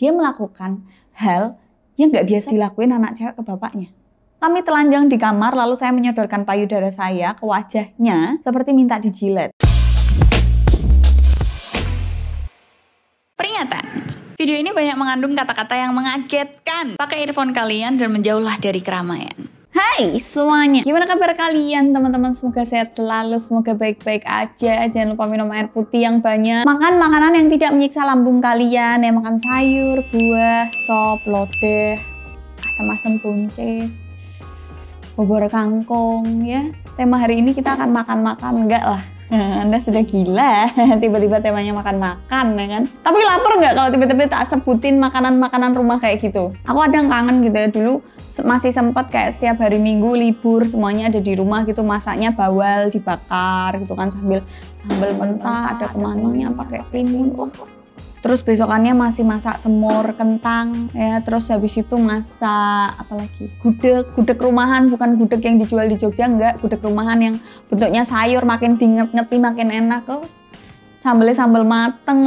dia melakukan hal yang nggak biasa dilakuin anak cewek ke bapaknya. Kami telanjang di kamar, lalu saya menyodorkan payudara saya ke wajahnya seperti minta dijilat. Peringatan, video ini banyak mengandung kata-kata yang mengagetkan. Pakai earphone kalian dan menjauhlah dari keramaian. Hai semuanya, gimana kabar kalian teman-teman? Semoga sehat selalu, semoga baik-baik aja. Jangan lupa minum air putih yang banyak. Makan makanan yang tidak menyiksa lambung kalian. Ya, makan sayur, buah, sop, lodeh, asam-asam buncis, bubur kangkung ya. Tema hari ini kita akan makan-makan, enggak lah. Anda sudah gila, tiba-tiba temanya makan-makan ya kan. Tapi lapar nggak kalau tiba-tiba tak sebutin makanan-makanan rumah kayak gitu? Aku kadang kangen gitu ya, dulu masih sempet kayak setiap hari Minggu libur semuanya ada di rumah gitu, masaknya bawal dibakar gitu kan, sambil sambal mentah, ada kemanginya pakai timun. Terus besokannya masih masak semur kentang ya, terus habis itu masak apalagi gudeg rumahan, bukan gudeg yang dijual di Jogja, enggak, gudeg rumahan yang bentuknya sayur, makin diinget-ngeti makin enak kok. Sambelnya sambal mateng.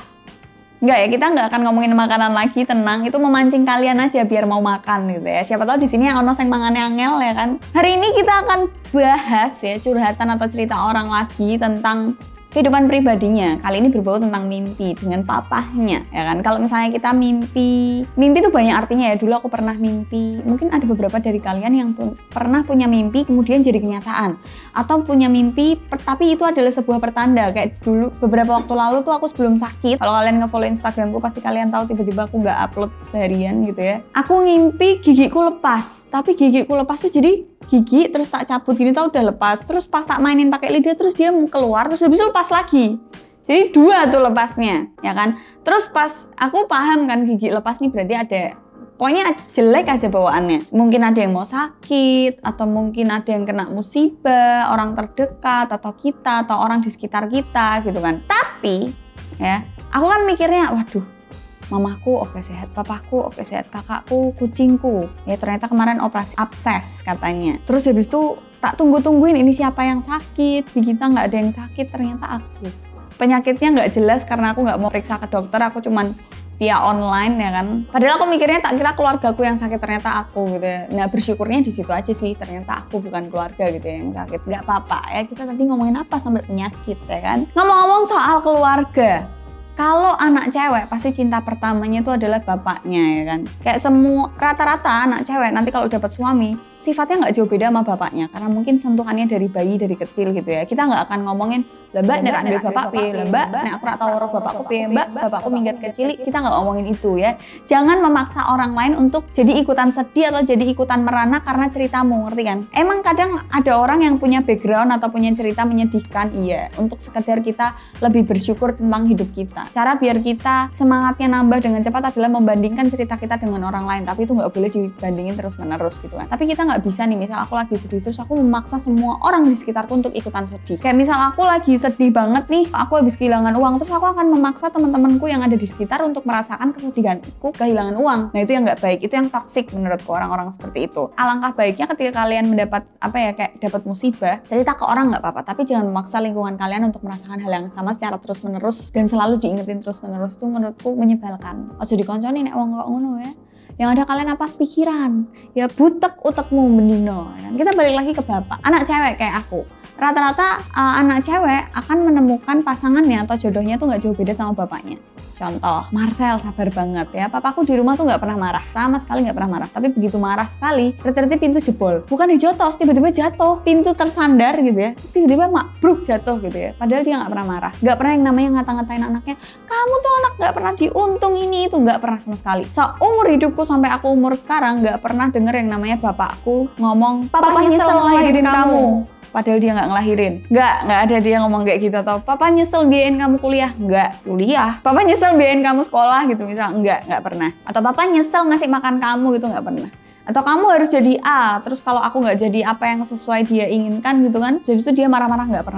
Enggak ya, kita nggak akan ngomongin makanan lagi, tenang, itu memancing kalian aja biar mau makan gitu ya. Siapa tahu di sini ono sing mangane angel ya kan. Hari ini kita akan bahas ya curhatan atau cerita orang lagi tentang kehidupan pribadinya. Kali ini berbau tentang mimpi dengan papahnya, ya kan. Kalau misalnya kita mimpi itu banyak artinya ya. Dulu aku pernah mimpi, mungkin ada beberapa dari kalian yang pernah punya mimpi kemudian jadi kenyataan. Atau punya mimpi, tapi itu adalah sebuah pertanda. Kayak dulu, beberapa waktu lalu tuh aku sebelum sakit, kalau kalian nge-follow Instagramku pasti kalian tahu tiba-tiba aku nggak upload seharian gitu ya. Aku ngimpi gigiku lepas, tapi gigiku lepas tuh jadi gigi terus tak cabut gini tau udah lepas, terus pas tak mainin pakai lidah terus dia keluar, terus habis itu lepas lagi, jadi dua tuh lepasnya ya kan. Terus pas aku paham kan gigi lepas nih berarti ada, pokoknya jelek aja bawaannya, mungkin ada yang mau sakit atau mungkin ada yang kena musibah, orang terdekat atau kita atau orang di sekitar kita gitu kan. Tapi ya aku kan mikirnya waduh, mamaku oke sehat, papaku oke sehat, kakakku, kucingku ya ternyata kemarin operasi abses katanya. Terus habis itu tak tungguin ini siapa yang sakit, di kita nggak ada yang sakit, ternyata aku. Penyakitnya nggak jelas karena aku nggak mau periksa ke dokter, aku cuman via online ya kan. Padahal aku mikirnya tak kira keluargaku yang sakit, ternyata aku gitu ya. Nah bersyukurnya di situ aja sih, ternyata aku bukan keluarga gitu ya yang sakit. Nggak apa-apa ya, kita tadi ngomongin apa sampai penyakit ya kan. Ngomong-ngomong soal keluarga, kalau anak cewek pasti cinta pertamanya itu adalah bapaknya ya kan. Kayak semua rata-rata anak cewek nanti kalau dapat suami sifatnya nggak jauh beda sama bapaknya, karena mungkin sentuhannya dari bayi, dari kecil gitu ya. Kita nggak akan ngomongin mbak nek ambil bapak piye, mbak nek aku ora tau ora bapakku piye, mbak bapakku minggat kecil, kita nggak ngomongin itu ya. Jangan memaksa orang lain untuk jadi ikutan sedih atau jadi ikutan merana karena ceritamu, ngerti kan? Emang kadang ada orang yang punya background atau punya cerita menyedihkan, iya, untuk sekedar kita lebih bersyukur tentang hidup kita. Cara biar kita semangatnya nambah dengan cepat adalah membandingkan cerita kita dengan orang lain, tapi itu nggak boleh dibandingin terus-menerus gitu kan. Tapi kita nggak bisa nih, misal aku lagi sedih terus aku memaksa semua orang di sekitarku untuk ikutan sedih. Kayak misal aku lagi sedih banget nih, aku habis kehilangan uang, terus aku akan memaksa teman-temanku yang ada di sekitar untuk merasakan kesedihanku kehilangan uang. Nah itu yang nggak baik, itu yang toksik menurutku orang-orang seperti itu. Alangkah baiknya ketika kalian mendapat kayak dapat musibah, cerita ke orang nggak apa-apa, tapi jangan memaksa lingkungan kalian untuk merasakan hal yang sama secara terus-menerus dan selalu diingetin terus-menerus. Itu menurutku menyebalkan. Ojo dikonconi nek wong kok ngono ya. Yang ada kalian apa? Pikiran. Ya butek utekmu mendino. Kita balik lagi ke bapak. Anak cewek kayak aku. Rata-rata anak cewek akan menemukan pasangannya atau jodohnya tuh nggak jauh beda sama bapaknya. Contoh, Marcel sabar banget ya. Papaku di rumah tuh nggak pernah marah. Sama sekali nggak pernah marah. Tapi begitu marah sekali, rata-rata pintu jebol. Bukan dijotos, tiba-tiba jatuh. Pintu tersandar gitu ya. Terus tiba-tiba mabruk jatuh gitu ya. Padahal dia nggak pernah marah. Nggak pernah yang namanya ngata-ngatain anaknya. Kamu tuh anak nggak pernah diuntung ini itu. Nggak pernah sama sekali. Seumur hidupku sampai aku umur sekarang nggak pernah denger yang namanya bapakku ngomong, Papa nyesel ngelahirin kamu. Padahal dia nggak ngelahirin. Nggak ada dia ngomong kayak gitu. Atau papa nyesel biayain kamu kuliah. Nggak, kuliah. Papa nyesel biayain kamu sekolah gitu misal. Nggak pernah. Atau papa nyesel ngasih makan kamu gitu, nggak pernah. Atau kamu harus jadi A, terus kalau aku nggak jadi apa yang sesuai dia inginkan gitu kan, habis itu dia marah-marah, nggak pernah.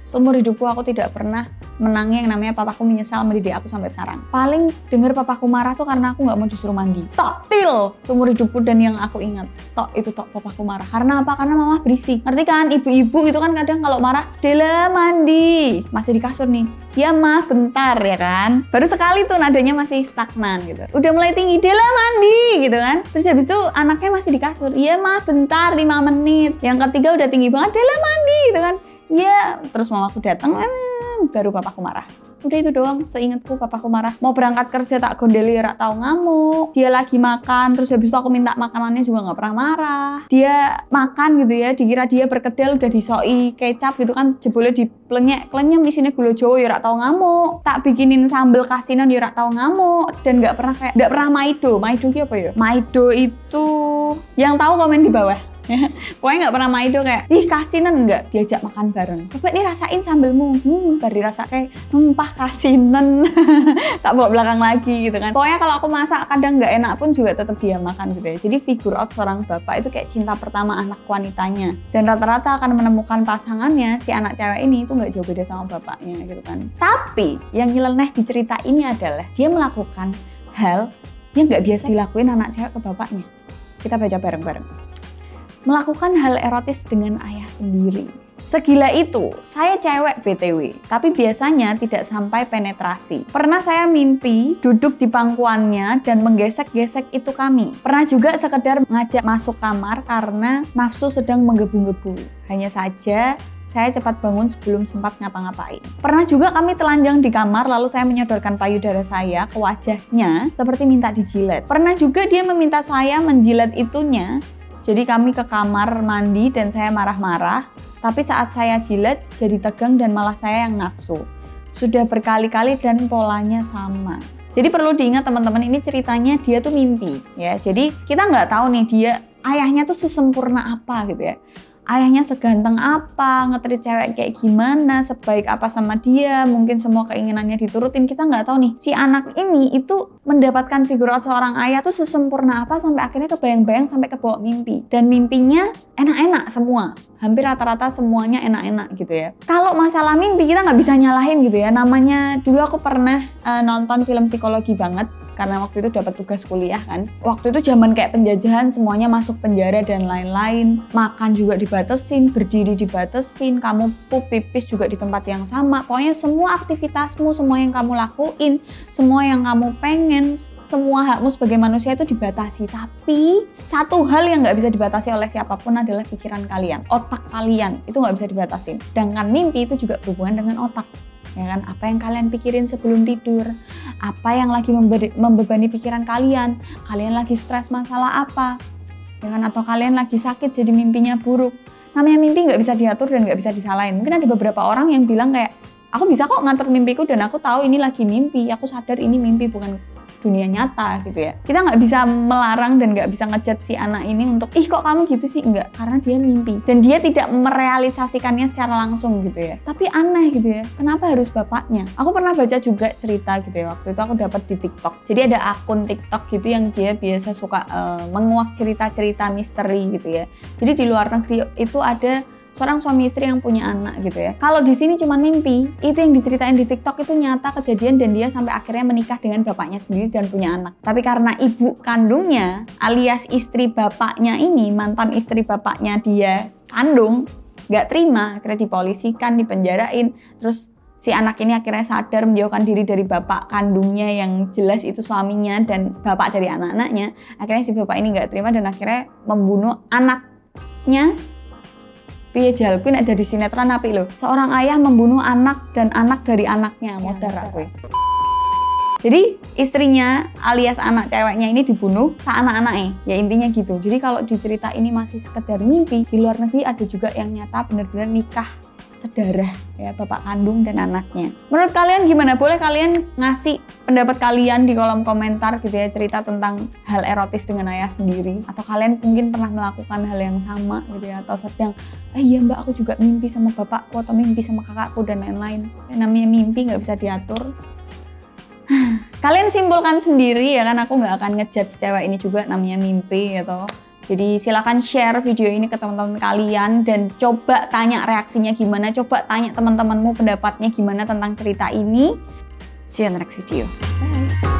seumur hidupku aku tidak pernah menangi yang namanya papaku menyesal mendidik aku sampai sekarang. Paling denger papaku marah tuh karena aku nggak mau disuruh mandi. Tok, til, seumur hidupku dan yang aku ingat. Tok, itu tok papaku marah. Karena apa? Karena mama berisik. Ngerti kan? Ibu-ibu itu kan kadang kalau marah, Dela mandi. Masih di kasur nih. Ya mah, bentar ya kan. Baru sekali tuh nadanya masih stagnan gitu. Udah mulai tinggi, Dela mandi gitu kan. Terus habis itu anaknya masih di kasur. Ya mah, bentar 5 menit. Yang ketiga udah tinggi banget, Dela mandi gitu kan. Ya, terus mamaku datang, baru papaku marah. Udah itu doang, seingatku papaku marah. Mau berangkat kerja tak gondeli, rak tau ngamuk. Dia lagi makan, terus habis itu aku minta makanannya juga nggak pernah marah. Dia makan gitu ya, dikira dia berkedel udah disoi kecap gitu kan, jebolnya diplenyek-plenyem isinya gula Jawa ya rak tau ngamuk. Tak bikinin sambel kasinan ya rak tau ngamuk. Dan nggak pernah maido. Maido ki apa ya? Maido itu yang tahu komen di bawah. Pokoknya nggak pernah maido kayak, ih kasinan enggak, diajak makan bareng. Coba nih rasain sambelmu, baru dirasa kayak, pah kasinan. Tak bawa belakang lagi gitu kan. Pokoknya kalau aku masak kadang nggak enak pun juga tetap dia makan gitu ya. Jadi figure out seorang bapak itu kayak cinta pertama anak wanitanya. Dan rata-rata akan menemukan pasangannya, si anak cewek ini itu nggak jauh beda sama bapaknya gitu kan. Tapi yang nyeleneh di cerita ini adalah dia melakukan hal yang nggak biasa dilakuin anak cewek ke bapaknya. Kita baca bareng-bareng. Melakukan hal erotis dengan ayah sendiri. Segila itu, saya cewek BTW, tapi biasanya tidak sampai penetrasi. Pernah saya mimpi duduk di pangkuannya dan menggesek-gesek itu kami. Pernah juga sekedar ngajak masuk kamar karena nafsu sedang menggebu-gebu. Hanya saja, saya cepat bangun sebelum sempat ngapa-ngapain. Pernah juga kami telanjang di kamar lalu saya menyodorkan payudara saya ke wajahnya seperti minta dijilat. Pernah juga dia meminta saya menjilat itunya. Jadi kami ke kamar mandi dan saya marah-marah, tapi saat saya jilat jadi tegang dan malah saya yang nafsu. Sudah berkali-kali dan polanya sama. Jadi perlu diingat teman-teman, ini ceritanya dia tuh mimpi ya. Jadi kita nggak tahu nih dia ayahnya tuh sesempurna apa gitu ya. Ayahnya seganteng apa, nge-treat cewek kayak gimana, sebaik apa sama dia, mungkin semua keinginannya diturutin, kita nggak tahu nih. Si anak ini itu mendapatkan figure out seorang ayah tuh sesempurna apa sampai akhirnya kebayang-bayang sampai kebawa mimpi. Dan mimpinya enak-enak semua, hampir rata-rata semuanya enak-enak gitu ya. Kalau masalah mimpi kita nggak bisa nyalahin gitu ya, namanya dulu aku pernah nonton film psikologi banget. Karena waktu itu dapat tugas kuliah kan. Waktu itu zaman kayak penjajahan, semuanya masuk penjara dan lain-lain. Makan juga dibatesin, berdiri dibatesin, kamu pup pipis juga di tempat yang sama. Pokoknya semua aktivitasmu, semua yang kamu lakuin, semua yang kamu pengen, semua hakmu sebagai manusia itu dibatasi. Tapi satu hal yang nggak bisa dibatasi oleh siapapun adalah pikiran kalian. Otak kalian itu nggak bisa dibatasin. Sedangkan mimpi itu juga berhubungan dengan otak. Ya kan, apa yang kalian pikirin sebelum tidur, apa yang lagi membebani pikiran kalian lagi stres masalah apa, ya kan, atau kalian lagi sakit jadi mimpinya buruk. Namanya mimpi nggak bisa diatur dan nggak bisa disalahin. Mungkin ada beberapa orang yang bilang kayak, aku bisa kok ngatur mimpiku dan aku tahu ini lagi mimpi, aku sadar ini mimpi bukan dunia nyata gitu ya. Kita nggak bisa melarang dan nggak bisa ngejudge si anak ini untuk, ih kok kamu gitu sih, enggak, karena dia mimpi dan dia tidak merealisasikannya secara langsung gitu ya. Tapi aneh gitu ya, kenapa harus bapaknya? Aku pernah baca juga cerita gitu ya, waktu itu aku dapat di TikTok. Jadi ada akun TikTok gitu yang dia biasa suka menguak cerita-cerita misteri gitu ya. Jadi di luar negeri itu ada seorang suami istri yang punya anak gitu ya. Kalau di sini cuma mimpi, itu yang diceritain di TikTok itu nyata kejadian dan dia sampai akhirnya menikah dengan bapaknya sendiri dan punya anak. Tapi karena ibu kandungnya alias istri bapaknya ini, mantan istri bapaknya dia kandung, nggak terima, akhirnya dipolisikan, dipenjarain. Terus si anak ini akhirnya sadar menjauhkan diri dari bapak kandungnya yang jelas itu suaminya dan bapak dari anak-anaknya. Akhirnya si bapak ini nggak terima dan akhirnya membunuh anaknya. Piye jalku ada di sinetron apik lho. Seorang ayah membunuh anak dan anak dari anaknya, modar aku. Jadi istrinya alias anak ceweknya ini dibunuh anak-anaknya. Ya intinya gitu. Jadi kalau di cerita ini masih sekedar mimpi, di luar negeri ada juga yang nyata benar-benar nikah sedarah ya, bapak kandung dan anaknya. Menurut kalian gimana? Boleh kalian ngasih pendapat kalian di kolom komentar gitu ya, cerita tentang hal erotis dengan ayah sendiri, atau kalian mungkin pernah melakukan hal yang sama gitu ya, atau sedang iya mbak aku juga mimpi sama bapakku atau mimpi sama kakakku dan lain-lain. Namanya mimpi nggak bisa diatur. Kalian simpulkan sendiri ya kan, aku nggak akan ngejudge cewek ini juga namanya mimpi atau Jadi silahkan share video ini ke teman-teman kalian dan coba tanya reaksinya gimana, coba tanya teman-temanmu pendapatnya gimana tentang cerita ini. See you in the next video. Bye.